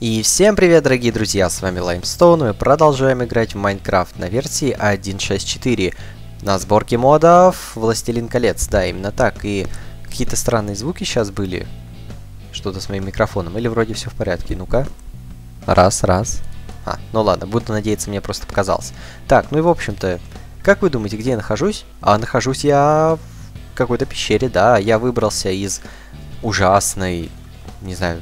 И всем привет, дорогие друзья, с вами Limestone, и мы продолжаем играть в Майнкрафт на версии 1.6.4 на сборке модов Властелин колец, да, именно так, и какие-то странные звуки сейчас были, что-то с моим микрофоном, или вроде все в порядке, ну-ка, раз, ну ладно, буду надеяться, мне просто показалось. Так, ну и в общем-то, как вы думаете, где я нахожусь? Нахожусь я в какой-то пещере, да, я выбрался из ужасной, не знаю,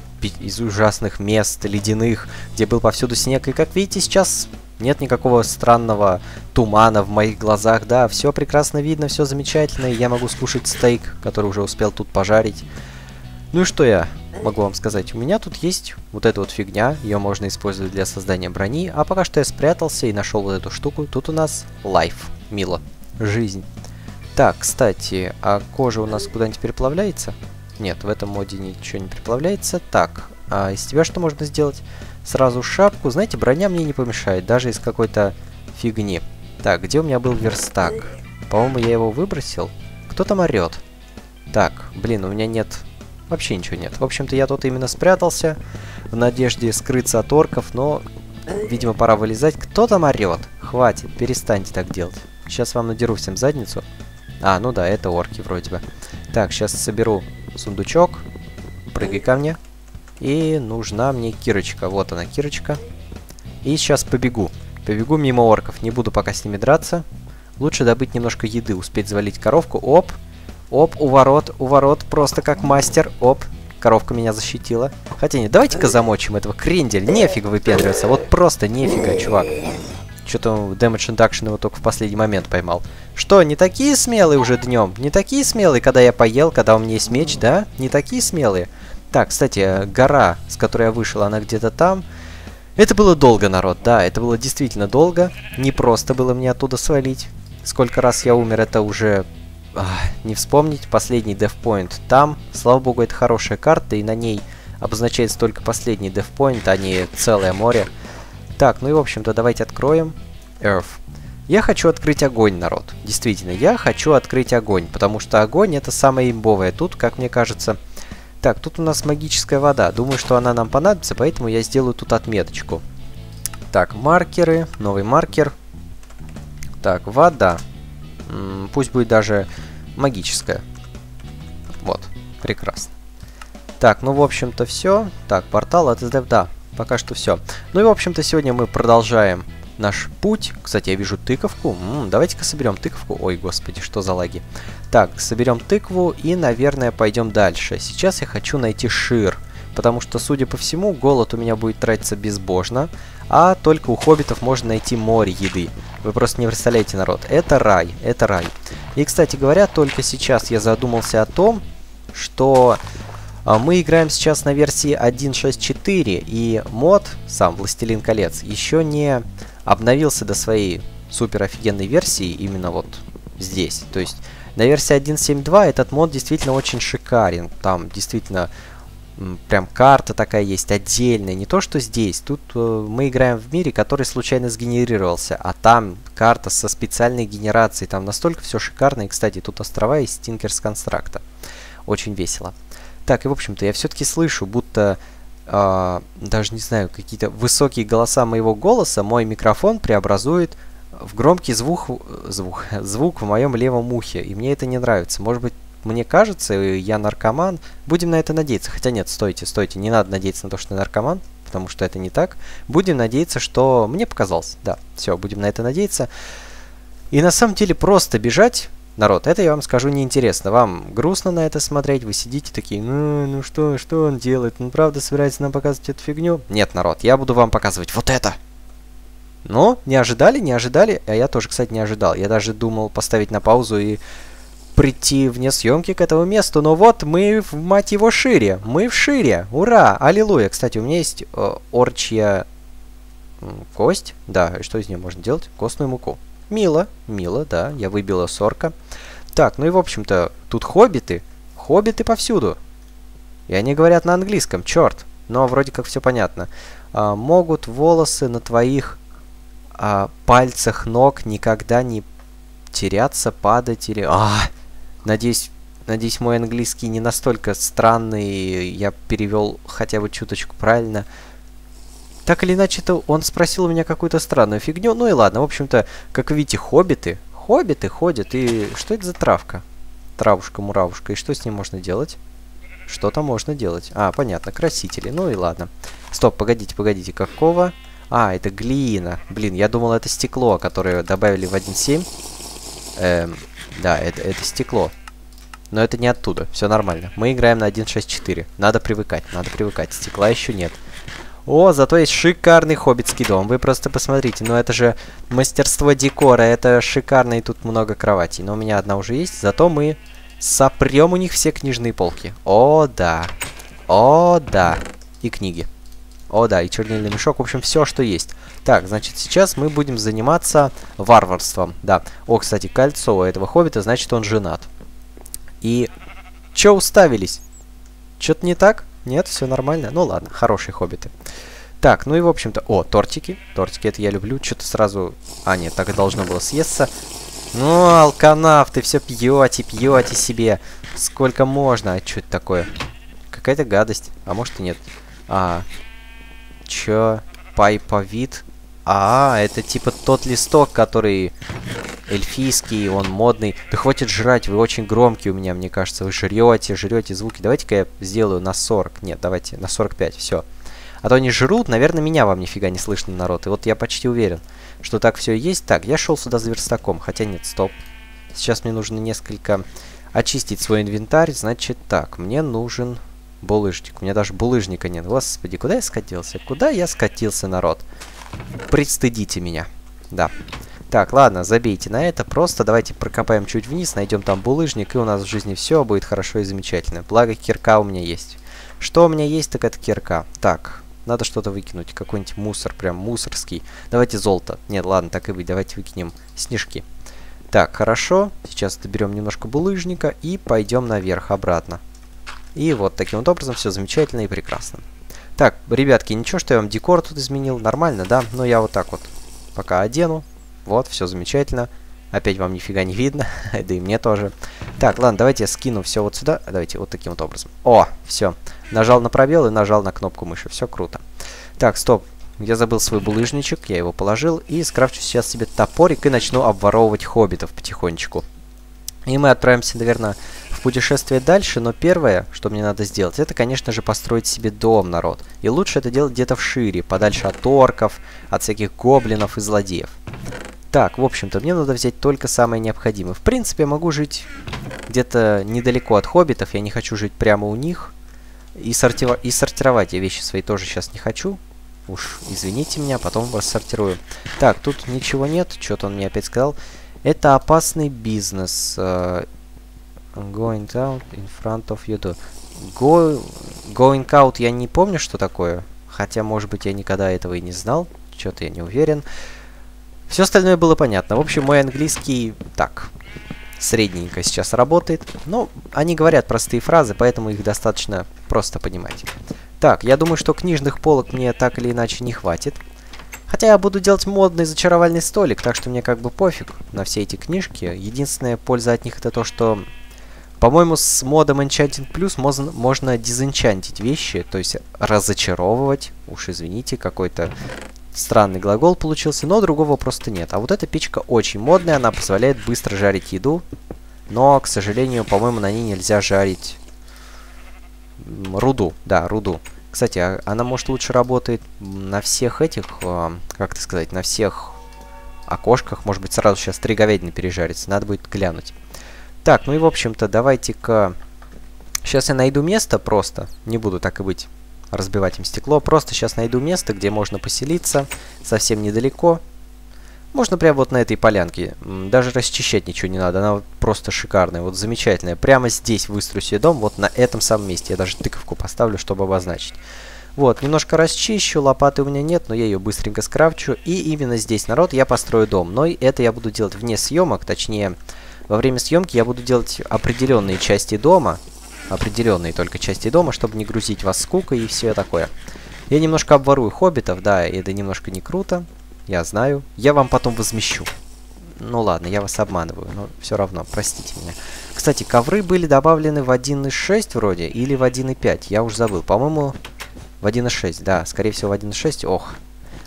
из ужасных мест, ледяных, где был повсюду снег. И как видите, сейчас нет никакого странного тумана в моих глазах. Да, все прекрасно видно, все замечательно. И я могу скушать стейк, который уже успел тут пожарить. Ну и что я могу вам сказать? У меня тут есть вот эта вот фигня. Ее можно использовать для создания брони. А пока что я спрятался и нашел вот эту штуку. Тут у нас life. Мило. Жизнь. Так, кстати, а кожа у нас куда-нибудь переплавляется? Нет, в этом моде ничего не переплавляется. Так, а из тебя что можно сделать? Сразу шапку. Знаете, броня мне не помешает, даже из какой-то фигни. Так, где у меня был верстак? По-моему, я его выбросил. Кто там орет? Так, блин, у меня нет... Вообще ничего нет. В общем-то, я тут именно спрятался в надежде скрыться от орков, но, видимо, пора вылезать. Кто там орет? Хватит, перестаньте так делать. Сейчас вам надеру всем задницу. Ну да, это орки вроде бы. Так, сейчас соберу сундучок. Прыгай ко мне. И нужна мне кирочка. Вот она, кирочка. И сейчас побегу. Побегу мимо орков. Не буду пока с ними драться. Лучше добыть немножко еды. Успеть завалить коровку. Оп. Оп, у ворот. Просто как мастер. Оп. Коровка меня защитила. Хотя нет, давайте-ка замочим этого кренделя. Нефига выпендриваться. Вот просто нефига, чувак. Что-то Damage Induction его только в последний момент поймал. Что, не такие смелые уже днем? Не такие смелые, когда я поел, когда у меня есть меч, да? Не такие смелые? Так, кстати, гора, с которой я вышел, она где-то там. Это было долго, народ, да, это было действительно долго. Не просто было мне оттуда свалить. Сколько раз я умер, это уже... не вспомнить. Последний Death Point там. Слава богу, это хорошая карта, и на ней обозначается только последний Death Point, а не целое море. Так, ну и в общем-то давайте откроем Earth. Я хочу открыть огонь, народ. Действительно, я хочу открыть огонь, потому что огонь это самое имбовое тут, как мне кажется. Так, тут у нас магическая вода. Думаю, что она нам понадобится, поэтому я сделаю тут отметочку. Так, маркеры, новый маркер. Так, вода. Пусть будет даже магическая. Вот, прекрасно. Так, ну в общем-то все. Так, портал от SDF, да. Пока что все. Ну и, в общем-то, сегодня мы продолжаем наш путь. Кстати, я вижу тыковку. Давайте-ка соберем тыковку. Ой, господи, что за лаги. Так, соберем тыкву и, наверное, пойдем дальше. Сейчас я хочу найти шир. Потому что, судя по всему, голод у меня будет тратиться безбожно. А только у хоббитов можно найти море еды. Вы просто не представляете, народ. Это рай, это рай. И, кстати говоря, только сейчас я задумался о том, что... мы играем сейчас на версии 1.6.4, и мод, сам Властелин колец, еще не обновился до своей супер офигенной версии именно вот здесь. То есть на версии 1.7.2 этот мод действительно очень шикарен. Там действительно прям карта такая есть отдельная. Не то, что здесь. Тут мы играем в мире, который случайно сгенерировался, а там карта со специальной генерацией. Там настолько все шикарно. И, кстати, тут острова из Tinker's Construct. Очень весело. Так, и в общем-то, я все-таки слышу, будто, даже не знаю, какие-то высокие голоса моего голоса мой микрофон преобразует в громкий звук в моем левом ухе. И мне это не нравится. Может быть, мне кажется, я наркоман. Будем на это надеяться. Хотя нет, стойте, не надо надеяться на то, что я наркоман, потому что это не так. Будем надеяться, что... Мне показалось. Да, все, будем на это надеяться. И на самом деле просто бежать... Народ, это я вам скажу неинтересно. Вам грустно на это смотреть, вы сидите такие, ну что он делает? Он правда собирается нам показывать эту фигню? Нет, народ, я буду вам показывать вот это. Ну, не ожидали? А я тоже, кстати, не ожидал. Я даже думал поставить на паузу и прийти вне съемки к этому месту. Но вот мы, мать его, шире. Мы в шире. Ура! Аллилуйя! Кстати, у меня есть орчья кость. Да, и что из нее можно делать? Костную муку. Мило, да, я выбила сорка. Так, ну и в общем-то, тут хоббиты. Хоббиты повсюду. И они говорят на английском, черт. Но вроде как все понятно. Могут волосы на твоих пальцах ног никогда не теряться, падать или... Надеюсь, мой английский не настолько странный. Я перевел хотя бы чуточку правильно. Так или иначе, он спросил у меня какую-то странную фигню. Ну и ладно, в общем-то, как видите, хоббиты ходят. И что это за травка? Травушка-муравушка. И что с ним можно делать? Что там можно делать? А, понятно, красители. Ну и ладно. Стоп, погодите, какого? А, это глина. Блин, я думал, это стекло, которое добавили в 1.7. Да, это стекло. Но это не оттуда, все нормально. Мы играем на 1.6.4. Надо привыкать. Стекла еще нет. О, зато есть шикарный хоббитский дом. Вы просто посмотрите. Ну это же мастерство декора. Это шикарно, и тут много кроватей. Но у меня одна уже есть. Зато мы сопрем у них все книжные полки. О, да. О, да. И книги. О, да, и чернильный мешок. В общем, все, что есть. Так, значит, сейчас мы будем заниматься варварством. Да. О, кстати, кольцо у этого хоббита, значит, он женат. И... Чё уставились? Чё-то не так? Нет, все нормально. Ну ладно, хорошие хоббиты. Так, ну и в общем-то... О, тортики. Тортики это я люблю. Что-то сразу... А, нет, так и должно было съесться. Ну, алканавты, все пьете себе. Сколько можно? А что это такое? Какая-то гадость. А может и нет. Чё? Пайповид? Это типа тот листок, который эльфийский, он модный. Да хватит жрать, вы очень громкие у меня, мне кажется. Вы жрете звуки. Давайте-ка я сделаю на 40. Нет, давайте на 45, все. А то они жрут, наверное, меня вам нифига не слышно, народ. И вот я почти уверен, что так все и есть. Так, я шел сюда за верстаком, хотя нет, стоп. Сейчас мне нужно несколько очистить свой инвентарь. Значит так, мне нужен булыжник. У меня даже булыжника нет. Господи, куда я скатился? Куда я скатился, народ? Пристыдите меня. Да. Так, ладно, забейте на это. Просто давайте прокопаем чуть вниз, найдем там булыжник, и у нас в жизни все будет хорошо и замечательно. Благо, кирка у меня есть. Что у меня есть, так это кирка. Так, надо что-то выкинуть. Какой-нибудь мусор, прям мусорский. Давайте золото. Нет, ладно, так и быть. Давайте выкинем снежки. Так, хорошо. Сейчас доберем немножко булыжника и пойдем наверх, обратно. И вот таким вот образом все замечательно и прекрасно. Так, ребятки, ничего, что я вам декор тут изменил. Нормально, да? Но я вот так вот пока одену. Вот, все замечательно. Опять вам нифига не видно. Да и мне тоже. Так, ладно, давайте я скину все вот сюда. Давайте вот таким вот образом. О, все. Нажал на пробел и нажал на кнопку мыши. Все круто. Так, стоп. Я забыл свой булыжничек. Я его положил. И скрафчу сейчас себе топорик и начну обворовывать хоббитов потихонечку. И мы отправимся, наверное, в путешествие дальше, но первое, что мне надо сделать, это, конечно же, построить себе дом, народ. И лучше это делать где-то вшире, подальше от орков, от всяких гоблинов и злодеев. Так, в общем-то, мне надо взять только самое необходимое. В принципе, я могу жить где-то недалеко от хоббитов, я не хочу жить прямо у них. И сортировать я вещи свои тоже сейчас не хочу. Уж извините меня, потом рассортирую. Так, тут ничего нет, что-то он мне опять сказал. Это опасный бизнес. Going out in front of you door. Going out я не помню, что такое. Хотя, может быть, я никогда этого и не знал. Что-то я не уверен. Все остальное было понятно. В общем, мой английский так, средненько сейчас работает. Но они говорят простые фразы, поэтому их достаточно просто понимать. Так, я думаю, что книжных полок мне так или иначе не хватит. Хотя я буду делать модный зачаровальный столик, так что мне как бы пофиг на все эти книжки. Единственная польза от них это то, что, по-моему, с модом Enchanting Plus можно дизенчантить вещи, то есть разочаровывать. Уж извините, какой-то странный глагол получился, но другого просто нет. А вот эта печка очень модная, она позволяет быстро жарить еду, но, к сожалению, по-моему, на ней нельзя жарить руду. Да, руду. Кстати, она, может, лучше работает на всех этих, как это сказать, на всех окошках. Может быть, сразу сейчас 3 говядины пережарится. Надо будет глянуть. Так, ну и, в общем-то, давайте-ка... Сейчас я найду место просто. Не буду, так и быть, разбивать им стекло. Просто сейчас найду место, где можно поселиться. Совсем недалеко. Можно прямо вот на этой полянке. Даже расчищать ничего не надо. Она вот просто шикарная, вот замечательная. Прямо здесь выстрою себе дом, вот на этом самом месте. Я даже тыковку поставлю, чтобы обозначить. Вот, немножко расчищу. Лопаты у меня нет, но я ее быстренько скрафчу. И именно здесь, народ, я построю дом. Но это я буду делать вне съемок. Точнее, во время съемки я буду делать определенные части дома. Определенные только части дома, чтобы не грузить вас скукой и все такое. Я немножко обворую хоббитов, да, это немножко не круто. Я знаю. Я вам потом возмещу. Ну ладно, я вас обманываю, но все равно, простите меня. Кстати, ковры были добавлены в 1.6 вроде, или в 1.5, я уж забыл. По-моему, в 1.6, да, скорее всего в 1.6. Ох,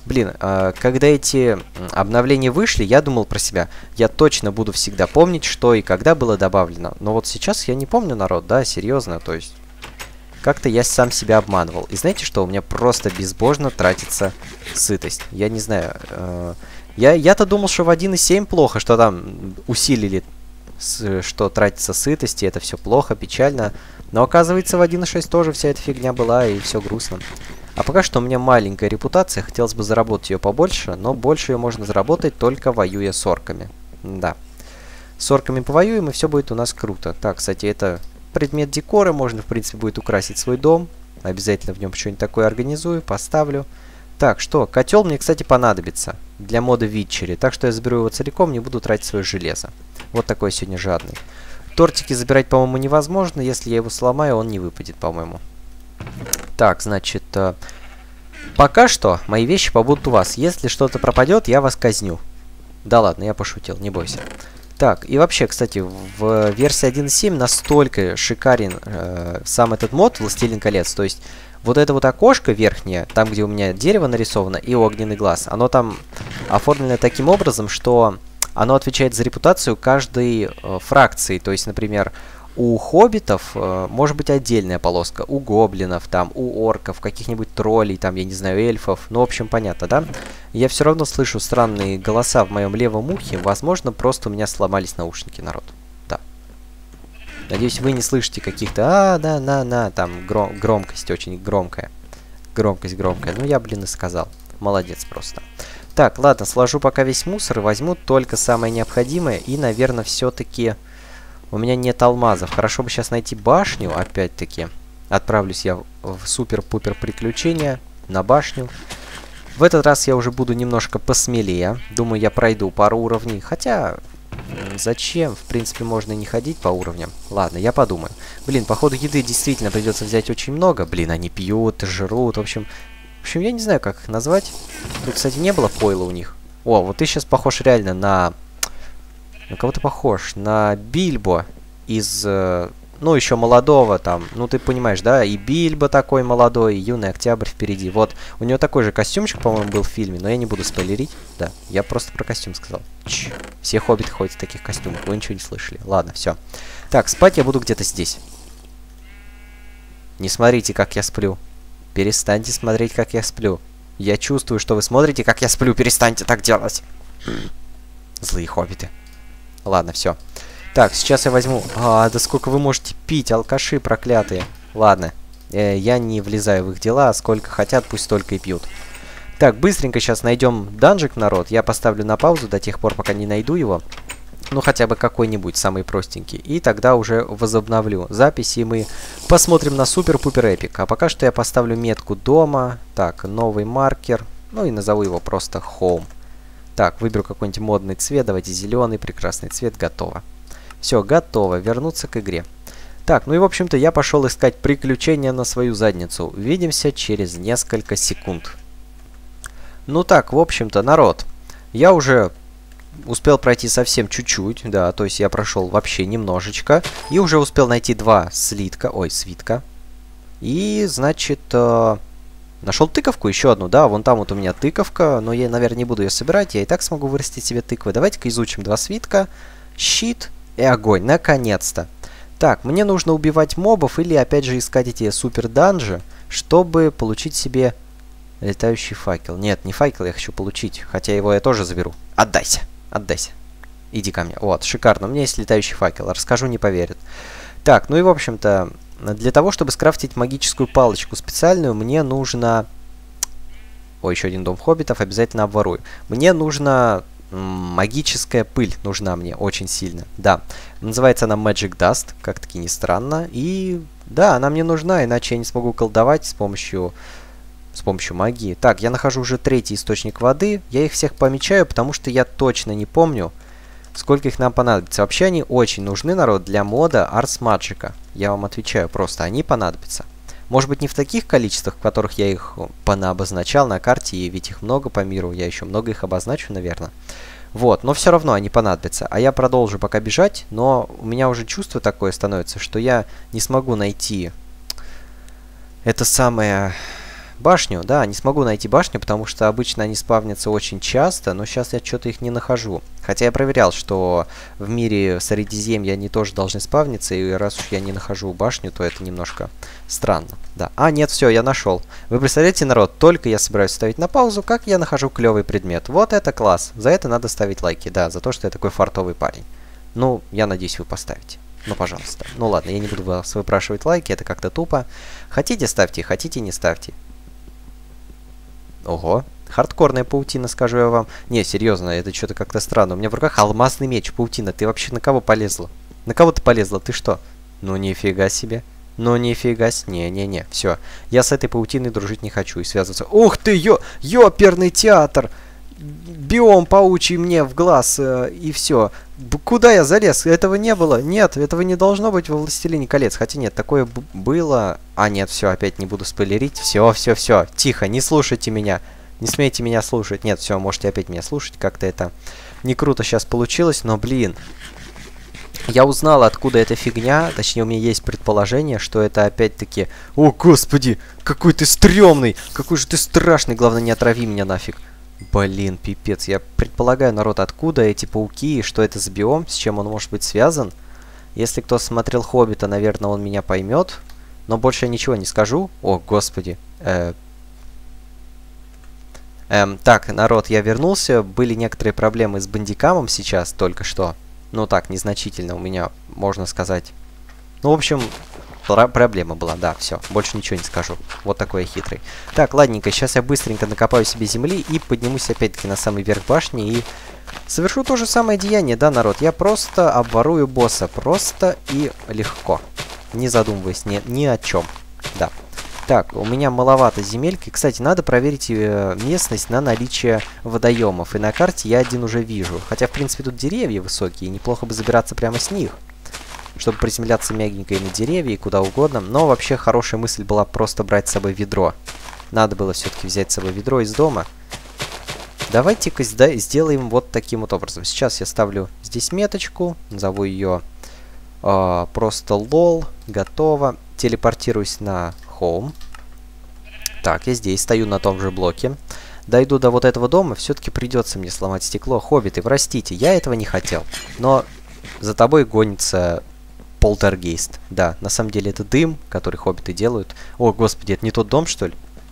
Блин, когда эти обновления вышли, я думал про себя. Я точно буду всегда помнить, что и когда было добавлено. Но вот сейчас я не помню, народ, да, серьезно, то есть... Как-то я сам себя обманывал. И знаете что? У меня просто безбожно тратится сытость. Я не знаю. Я-то думал, что в 1.7 плохо, что там усилили, что тратится сытость, и это все плохо, печально. Но оказывается, в 1.6 тоже вся эта фигня была, и все грустно. А пока что у меня маленькая репутация, хотелось бы заработать ее побольше, но больше ее можно заработать только воюя с орками. Да. С орками повоюем, и все будет у нас круто. Так, кстати, это... предмет декора, можно, в принципе, будет украсить свой дом. Обязательно в нем что-нибудь такое организую, поставлю. Так, что? Котел мне, кстати, понадобится для мода Витчери. Так что я заберу его целиком, не буду тратить свое железо. Вот такой сегодня жадный. Тортики забирать, по-моему, невозможно. Если я его сломаю, он не выпадет, по-моему. Так, значит, пока что мои вещи побудут у вас. Если что-то пропадет, я вас казню. Да ладно, я пошутил, не бойся. Так, и вообще, кстати, в версии 1.7 настолько шикарен сам этот мод «Властелин колец». То есть, вот это вот окошко верхнее, там, где у меня дерево нарисовано, и огненный глаз, оно там оформлено таким образом, что оно отвечает за репутацию каждой фракции. То есть, например, у хоббитов может быть отдельная полоска, у гоблинов, там, у орков, каких-нибудь троллей, там, я не знаю, эльфов. Ну, в общем, понятно, да? Я все равно слышу странные голоса в моем левом ухе. Возможно, просто у меня сломались наушники, народ. Да. Надеюсь, вы не слышите каких-то там громкость очень громкая. Громкость громкая. Ну, я, блин, и сказал. Молодец просто. Так, ладно, сложу пока весь мусор и возьму только самое необходимое. И, наверное, все-таки... У меня нет алмазов. Хорошо бы сейчас найти башню, опять-таки. Отправлюсь я в супер-пупер приключения на башню. В этот раз я уже буду немножко посмелее. Думаю, я пройду пару уровней. Хотя, зачем? В принципе, можно и не ходить по уровням. Ладно, я подумаю. Блин, походу еды действительно придется взять очень много. Блин, они пьют, жрут. В общем, я не знаю, как их назвать. Тут, кстати, не было пойла у них. О, вот ты сейчас похож реально на... На кого ты похож? На Бильбо из, ну, еще молодого там. Ну, ты понимаешь, да? И Бильбо такой молодой, и Юный Октябрь впереди. Вот, у него такой же костюмчик, по-моему, был в фильме, но я не буду спойлерить. Да, я просто про костюм сказал. Все хоббиты ходят в таких костюмах, вы ничего не слышали. Ладно, все. Так, спать я буду где-то здесь. Не смотрите, как я сплю. Перестаньте смотреть, как я сплю. Я чувствую, что вы смотрите, как я сплю. Перестаньте так делать. Злые хоббиты. Ладно, все. Так, сейчас я возьму... да сколько вы можете пить, алкаши проклятые. Ладно, я не влезаю в их дела, сколько хотят, пусть столько и пьют. Так, быстренько сейчас найдем данжик, народ. Я поставлю на паузу до тех пор, пока не найду его. Ну, хотя бы какой-нибудь, самый простенький. И тогда уже возобновлю запись, и мы посмотрим на супер-пупер эпик. А пока что я поставлю метку дома. Так, новый маркер. Ну и назову его просто Home. Так, выберу какой-нибудь модный цвет. Давайте зеленый, прекрасный цвет. Готово. Все, готово. Вернуться к игре. Так, ну и в общем-то я пошел искать приключения на свою задницу. Увидимся через несколько секунд. Ну так, в общем-то, народ. Я уже успел пройти совсем чуть-чуть. Да, то есть я прошел вообще немножечко. И уже успел найти два слитка. Ой, свитка. И, значит... Нашел тыковку, еще одну, да, вон там вот у меня тыковка, но я, наверное, не буду ее собирать, я и так смогу вырастить себе тыквы. Давайте-ка изучим два свитка, щит и огонь, наконец-то. Так, мне нужно убивать мобов или, опять же, искать эти супер-данжи, чтобы получить себе летающий факел. Нет, не факел я хочу получить, хотя его я тоже заберу. Отдайся, отдайся. Иди ко мне. Вот, шикарно, у меня есть летающий факел, расскажу, не поверят. Так, ну и, в общем-то... Для того, чтобы скрафтить магическую палочку специальную, мне нужно... Ой, еще один дом хоббитов, обязательно обворую. Мне нужна магическая пыль, нужна мне очень сильно. Да, называется она Magic Dust, как-таки не странно. И да, она мне нужна, иначе я не смогу колдовать с помощью магии. Так, я нахожу уже третий источник воды. Я их всех помечаю, потому что я точно не помню, сколько их нам понадобится. Вообще они очень нужны, народ, для мода Ars Magica. Я вам отвечаю просто, они понадобятся. Может быть, не в таких количествах, в которых я их понаобозначал на карте, и ведь их много по миру, я еще много их обозначу, наверное. Вот, но все равно они понадобятся. А я продолжу пока бежать, но у меня уже чувство такое становится, что я не смогу найти это самое Башню, да, не смогу найти башню, потому что обычно они спавнятся очень часто, но сейчас я что-то их не нахожу. Хотя я проверял, что в мире Средиземья они тоже должны спавниться, и раз уж я не нахожу башню, то это немножко странно. Да. А, нет, все, я нашел. Вы представляете, народ, только я собираюсь ставить на паузу, как я нахожу клевый предмет. Вот это класс. За это надо ставить лайки, да, за то, что я такой фартовый парень. Ну, я надеюсь, вы поставите. Ну, пожалуйста. Ну, ладно, я не буду вас выпрашивать лайки, это как-то тупо. Хотите, ставьте, хотите, не ставьте. Ого. Хардкорная паутина, скажу я вам. Не, серьезно, это что-то как-то странно. У меня в руках алмазный меч, паутина. Ты вообще на кого полезла? На кого ты полезла? Ты что? Ну, нифига себе. Ну, нифига себе. Не-не-не. Все. Я с этой паутиной дружить не хочу и связываться. Ух ты, ёперный театр! Биом паучий мне в глаз, и все. Куда я залез? Этого не было. Нет, этого не должно быть во «Властелине колец». Хотя нет, такое было. А нет, все, опять не буду спойлерить. Все. Тихо, не слушайте меня. Не смейте меня слушать. Нет, все, можете опять меня слушать. Как-то это не круто сейчас получилось, но, блин. Я узнал, откуда эта фигня. Точнее, у меня есть предположение, что это опять-таки... О, господи, какой ты стрёмный! Какой же ты страшный! Главное, не отрави меня нафиг. Блин, пипец. Я предполагаю, народ, откуда эти пауки и что это за биом, с чем он может быть связан. Если кто смотрел «Хоббита», наверное, он меня поймет. Но больше я ничего не скажу. О, господи. Так, народ, я вернулся. Были некоторые проблемы с бандикамом сейчас только что. Ну так, незначительно у меня, можно сказать. Ну, в общем... Проблема была, да, все. Больше ничего не скажу. Вот такой я хитрый. Так, ладненько, сейчас я быстренько накопаю себе земли и поднимусь опять-таки на самый верх башни и совершу то же самое деяние, да, народ? Я просто обворую босса. Просто и легко. Не задумываясь ни о чем. Да. Так, у меня маловато земельки. Кстати, надо проверить местность на наличие водоемов. И на карте я один уже вижу. Хотя, в принципе, тут деревья высокие. Неплохо бы забираться прямо с них, чтобы приземляться мягенько и на деревья, и куда угодно. Но вообще хорошая мысль была просто брать с собой ведро. Надо было все-таки взять с собой ведро из дома. Давайте-ка сделаем вот таким вот образом. Сейчас я ставлю здесь меточку, назову ее просто лол. Готово. Телепортируюсь на home. Так, я здесь стою на том же блоке. Дойду до вот этого дома, все-таки придется мне сломать стекло. Хоббиты, простите, я этого не хотел. Но за тобой гонится... Полтергейст. Да, на самом деле это дым, который хоббиты делают. О, господи, это не тот дом, что ли?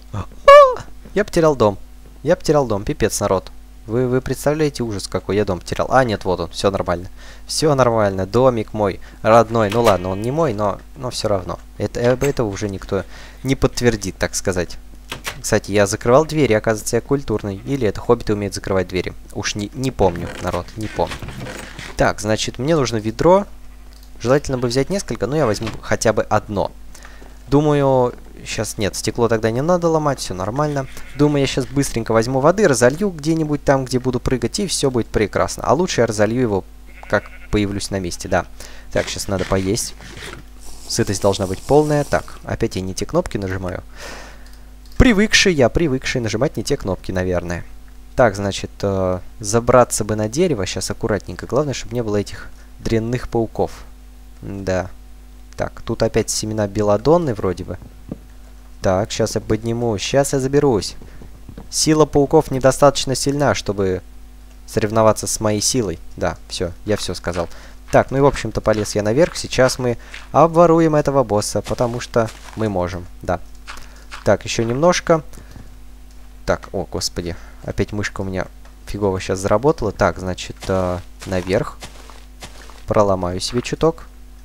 Я потерял дом. Я потерял дом. Пипец, народ. Вы представляете ужас, какой я дом потерял? А, нет, вот он. Все нормально. Все нормально. Домик мой родной. Ну ладно, он не мой, но все равно. Этого уже никто не подтвердит, так сказать. Кстати, я закрывал двери, оказывается, я культурный. Или это хоббиты умеют закрывать двери. Уж не помню, народ, не помню. Так, значит, мне нужно ведро. Желательно бы взять несколько, но я возьму хотя бы одно. Думаю, сейчас нет, стекло тогда не надо ломать, все нормально. Думаю, я сейчас быстренько возьму воды, разолью где-нибудь там, где буду прыгать, и все будет прекрасно. А лучше я разолью его, как появлюсь на месте, да. Так, сейчас надо поесть. Сытость должна быть полная. Так, опять я не те кнопки нажимаю. Привыкший нажимать не те кнопки, наверное. Так, значит, забраться бы на дерево, сейчас аккуратненько. Главное, чтобы не было этих дрянных пауков. Да. Так, тут опять семена белладонны вроде бы. Так, сейчас я подниму. Сейчас я заберусь. Сила пауков недостаточно сильна, чтобы соревноваться с моей силой. Да, все, я все сказал. Так, ну и в общем-то полез я наверх. Сейчас мы обворуем этого босса, потому что мы можем. Да. Так, еще немножко. Так, о, господи. Опять мышка у меня фигово сейчас заработала. Так, значит, наверх. Проломаю себе чуток.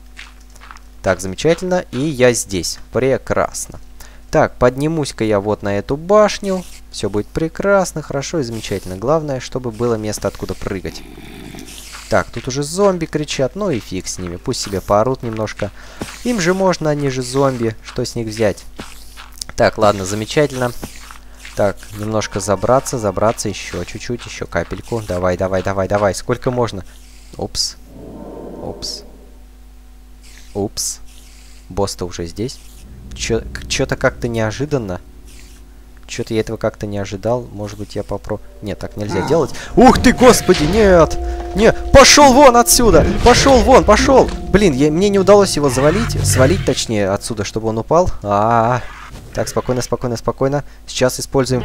Так, замечательно. И я здесь. Прекрасно. Так, поднимусь-ка я вот на эту башню. Все будет прекрасно, хорошо и замечательно. Главное, чтобы было место, откуда прыгать. Так, тут уже зомби кричат. Ну и фиг с ними. Пусть себе поорут немножко. Им же можно, они же зомби. Что с них взять? Так, ладно, замечательно. Так, немножко забраться еще чуть-чуть, еще капельку. Давай. Сколько можно? Упс. Босс-то уже здесь. Чё-то как-то неожиданно. Чё-то я этого как-то не ожидал. Может быть, я попробую... Нет, так нельзя делать. Ух ты, господи, нет! Не, пошел вон отсюда! Пошел! Блин, мне не удалось его свалить точнее, отсюда, чтобы он упал. Так, спокойно, спокойно, спокойно. Сейчас используем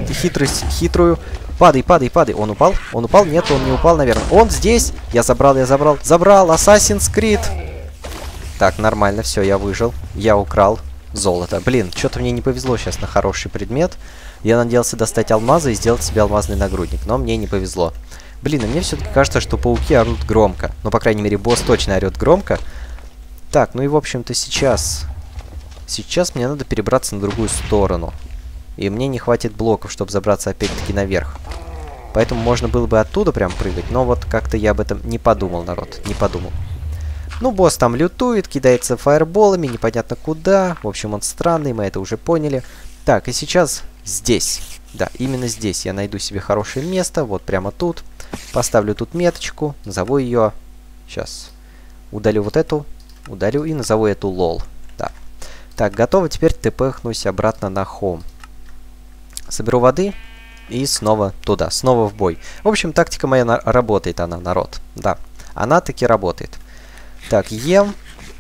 хитрую. Падай, падай, падай. Он упал? Он упал? Нет, он не упал, наверное. Он здесь! Я забрал. Забрал! Assassin's Creed! Так, нормально, все, я выжил. Я украл золото. Блин, что-то мне не повезло сейчас на хороший предмет. Я надеялся достать алмазы и сделать себе алмазный нагрудник, но мне не повезло. Блин, а мне все-таки кажется, что пауки орут громко. Ну, по крайней мере, босс точно орет громко. Так, ну и, в общем-то, сейчас мне надо перебраться на другую сторону. И мне не хватит блоков, чтобы забраться опять-таки наверх. Поэтому можно было бы оттуда прям прыгать, но вот как-то я об этом не подумал, народ, не подумал. Ну, босс там лютует, кидается фаерболами, непонятно куда. В общем, он странный, мы это уже поняли. Так, и сейчас здесь. Да, именно здесь я найду себе хорошее место, вот прямо тут. Поставлю тут меточку, назову ее... Сейчас. Удалю вот эту, удалю и назову эту лол. Да. Так, готово, теперь тпхнусь обратно на home. Соберу воды и снова туда, снова в бой. В общем, тактика моя работает, она, народ. Да, она таки работает. Так, ем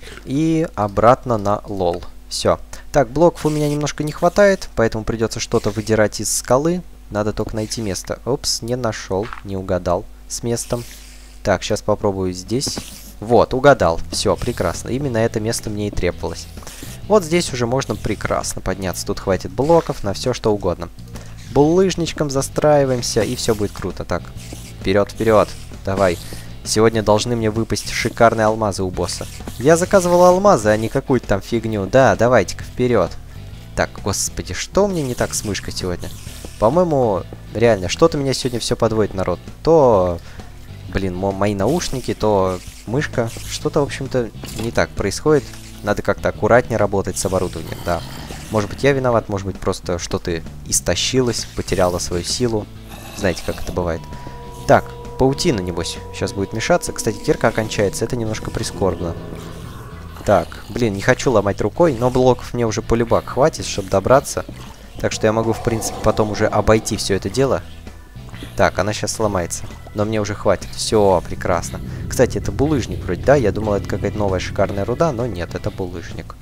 и обратно на лол. Все. Так, блоков у меня немножко не хватает, поэтому придется что-то выдирать из скалы. Надо только найти место. Опс, не нашел, не угадал с местом. Так, сейчас попробую здесь. Вот, угадал. Все, прекрасно. Именно это место мне и требовалось. Вот здесь уже можно прекрасно подняться. Тут хватит блоков на все, что угодно. Булыжничком застраиваемся, и все будет круто. Так, вперед, вперед. Давай. Сегодня должны мне выпасть шикарные алмазы у босса. Я заказывал алмазы, а не какую-то там фигню. Да, давайте-ка вперед. Так, господи, что мне не так с мышкой сегодня? По-моему, реально, что-то меня сегодня все подводит, народ. То, блин, мои наушники, то мышка. Что-то, в общем-то, не так происходит. Надо как-то аккуратнее работать с оборудованием, да. Может быть, я виноват, может быть, просто что-то истощилось, потеряло свою силу. Знаете, как это бывает. Так, паутина, небось, сейчас будет мешаться. Кстати, кирка окончается, это немножко прискорбно. Так, блин, не хочу ломать рукой, но блоков мне уже полюбак хватит, чтобы добраться. Так что я могу, в принципе, потом уже обойти все это дело. Так, она сейчас сломается. Но мне уже хватит. Все, прекрасно. Кстати, это булыжник вроде, да? Я думал, это какая-то новая шикарная руда, но нет, это булыжник.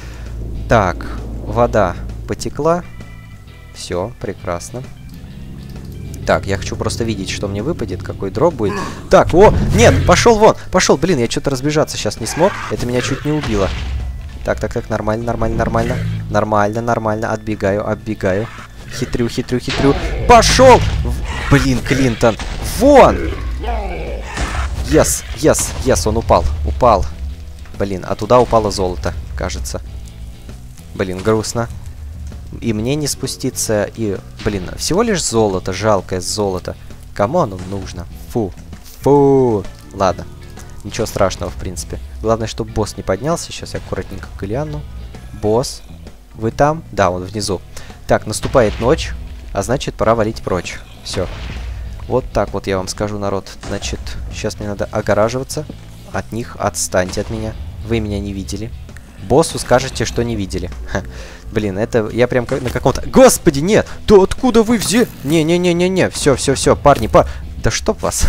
Так, вода потекла. Все, прекрасно. Так, я хочу просто видеть, что мне выпадет, какой дроп будет. Так, о, нет, пошел вон, пошел, блин, я что-то разбежаться сейчас не смог. Это меня чуть не убило. Так, так, так, нормально, нормально, нормально. Нормально, нормально, отбегаю, оббегаю. Хитрю, хитрю, хитрю. Пошел! Блин, Клинтон, вон! Yes, yes, yes, он упал, упал. Блин, а туда упало золото, кажется. Блин, грустно. И мне не спуститься, и... Блин, всего лишь золото, жалкое золото. Кому оно нужно? Фу. Фу. Ладно. Ничего страшного, в принципе. Главное, чтобы босс не поднялся. Сейчас я аккуратненько гляну. Босс. Вы там? Да, он внизу. Так, наступает ночь, а значит, пора валить прочь. Все. Вот так вот я вам скажу, народ. Значит, сейчас мне надо огораживаться от них. Отстаньте от меня. Вы меня не видели. Боссу скажете, что не видели. Ха. Блин, это я прям на каком-то... Господи, нет! Да откуда вы взяли? Не-не-не-не-не. Все, все, все, парни, Да чтоб вас.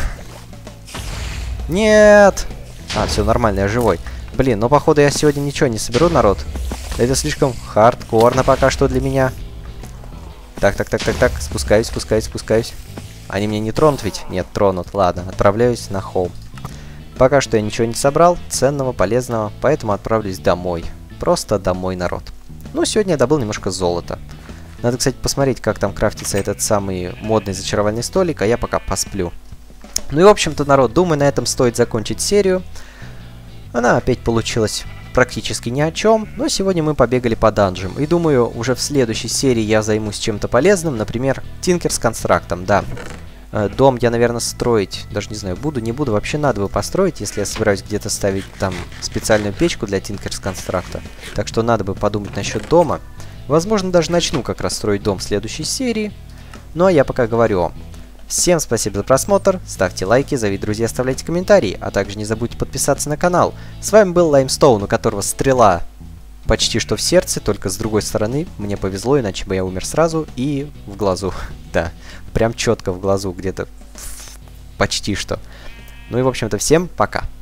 Нет! А, все нормально, я живой. Блин, ну походу я сегодня ничего не соберу, народ. Это слишком хардкорно пока что для меня. Так, так, так, так, так. Спускаюсь, спускаюсь, спускаюсь. Они меня не тронут ведь? Нет, тронут. Ладно, отправляюсь на холм. Пока что я ничего не собрал, ценного, полезного, поэтому отправлюсь домой. Просто домой, народ. Ну, сегодня я добыл немножко золота. Надо, кстати, посмотреть, как там крафтится этот самый модный зачаровальный столик, а я пока посплю. Ну и, в общем-то, народ, думаю, на этом стоит закончить серию. Она опять получилась практически ни о чем, но сегодня мы побегали по данжам. И думаю, уже в следующей серии я займусь чем-то полезным, например, Тинкерс Констрактом, да. Дом я, наверное, строить, даже не знаю, буду, не буду, вообще надо бы построить, если я собираюсь где-то ставить там специальную печку для Тинкерс Констракта. Так что надо бы подумать насчет дома. Возможно, даже начну как раз строить дом в следующей серии. Ну а я пока говорю. Всем спасибо за просмотр, ставьте лайки, зовите друзей, оставляйте комментарии, а также не забудьте подписаться на канал. С вами был Limestone, у которого стрела почти что в сердце, только с другой стороны. Мне повезло, иначе бы я умер сразу и в глазу. Да, прям четко в глазу, где-то почти что. Ну и в общем-то всем пока.